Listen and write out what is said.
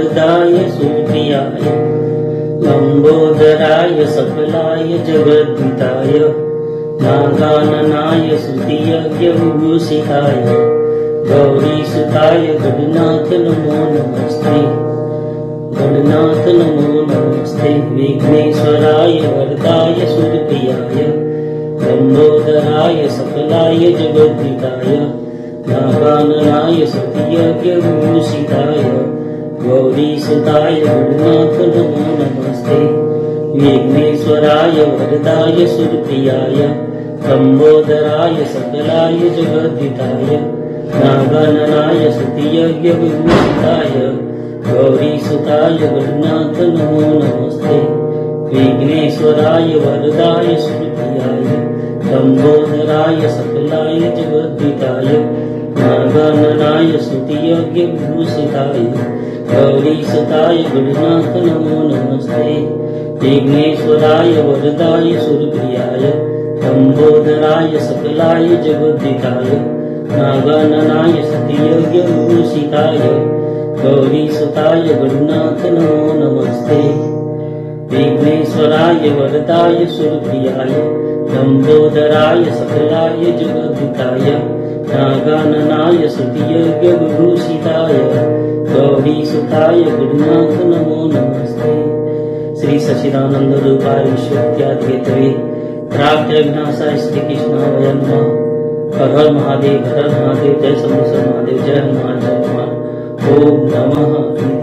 वरदाय सुप्रियाय लंबोदराय सकलाय जगद्धिताय नागाननाय स्तुतियज्ञ विभूषिताय गौरीसुताय गणनाथ नमो नमस्ते। गणनाथ नमो नमस्ते। विघ्नेश्वराय वरदाय सुरप्रियाय लंबोदराय सकलाय जगद्धिताय नागाननाय स्तुतियज्ञ विभूषिताय गौरीसुताय गणनाथ नमो नमस्ते। विघ्नेश्वराय वरदाय सुरप्रियाय लंबोदराय सकलाय जगद्धिताय नागाननाय स्तुतियज्ञ विभूषिताय गौरीसुताय गणनाथ नमो नमस्ते। विघ्नेश्वराय वरदाय सुरप्रियाय लंबोदराय सकलाय जगद्धिताय नागाननाय स्तुतियज्ञ विभूषिताय गौरीसुताय गणनाथ नमो नमस्ते। विघ्नेश्वराय वरदाय सुरप्रियाय लंबोदराय सकलाय जगद्धिताय नागाननाय स्तुतियज्ञ विभूषिताय गौरीसुताय गणनाथ नमो नमस्ते। विघ्नेश्वराय वरदाय सुरप्रियाय लंबोदराय सकलाय जगद्धिताय नागाननाय स्तुतियज्ञ विभूषिताय गौरीसुताय गणनाथ नमो नमस्ते। श्री सच्चिदानंद रूपाय विश्वविद्याधेतवे प्राप्त विनाशाय श्री कृष्णाय नमः। हर हर महादेव, हर हर महादेव, जय शंभो महादेव, जय हनुमान, जय हनुमान। ओम नमः